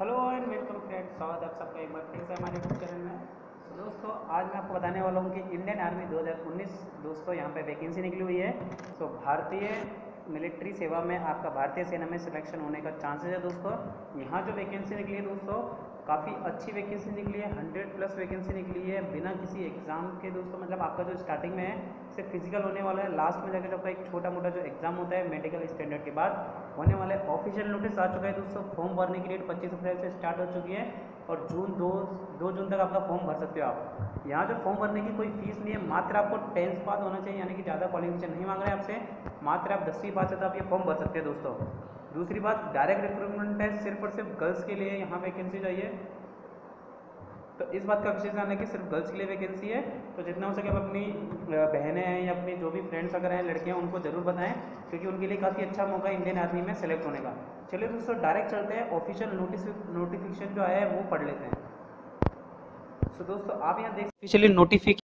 Hello and welcome friends, स्वागत है आप सबका एक बार फिर से हमारे यूट्यूब चैनल में। तो दोस्तों आज मैं आपको बताने वाला हूँ कि इंडियन आर्मी 2019 दोस्तों यहाँ पे वैकेंसी निकली हुई है। तो भारतीय मिलिट्री सेवा में आपका भारतीय सेना में सिलेक्शन होने का चांसेस है दोस्तों। यहाँ जो वैकेंसी निकली है दोस्तों, काफ़ी अच्छी वैकेंसी निकली है, 100+ वैकेंसी निकली है बिना किसी एग्ज़ाम के दोस्तों। मतलब आपका जो स्टार्टिंग में है सिर्फ फिजिकल होने वाला है, लास्ट में जाकर जब एक छोटा मोटा जो एग्ज़ाम होता है मेडिकल स्टैंडर्ड के बाद होने वाला है। ऑफिशियल नोटिस आ चुका है दोस्तों, फॉर्म भरने की डेट 25 अप्रैल से स्टार्ट हो चुकी है और 2 जून तक आपका फॉर्म भर सकते हो आप। यहाँ जो फॉर्म भरने की कोई फीस नहीं है, मात्र आपको 10th पास होना चाहिए, यानी कि ज़्यादा क्वालिफिकेशन नहीं मांग रहे आपसे, मात्र आप 10वीं पास है तो आप ये फॉर्म भर सकते हैं दोस्तों। दूसरी बात, डायरेक्ट रिक्रूटमेंट है, सिर्फ और सिर्फ गर्ल्स के लिए यहाँ वैकेंसी चाहिए। तो इस बात का विशेष ध्यान है कि सिर्फ गर्ल्स के लिए वैकेंसी है। तो जितना हो सके आप अपनी बहनें हैं या अपनी जो भी फ्रेंड्स अगर हैं लड़कियां, उनको ज़रूर बताएं, क्योंकि उनके लिए काफ़ी अच्छा मौका है इंडियन आर्मी में सेलेक्ट होने का। चलिए दोस्तों डायरेक्ट चलते हैं, ऑफिशियल नोटिफिकेशन जो आया है वो पढ़ लेते हैं। तो दोस्तों आप यहाँ देख ऑफिशियली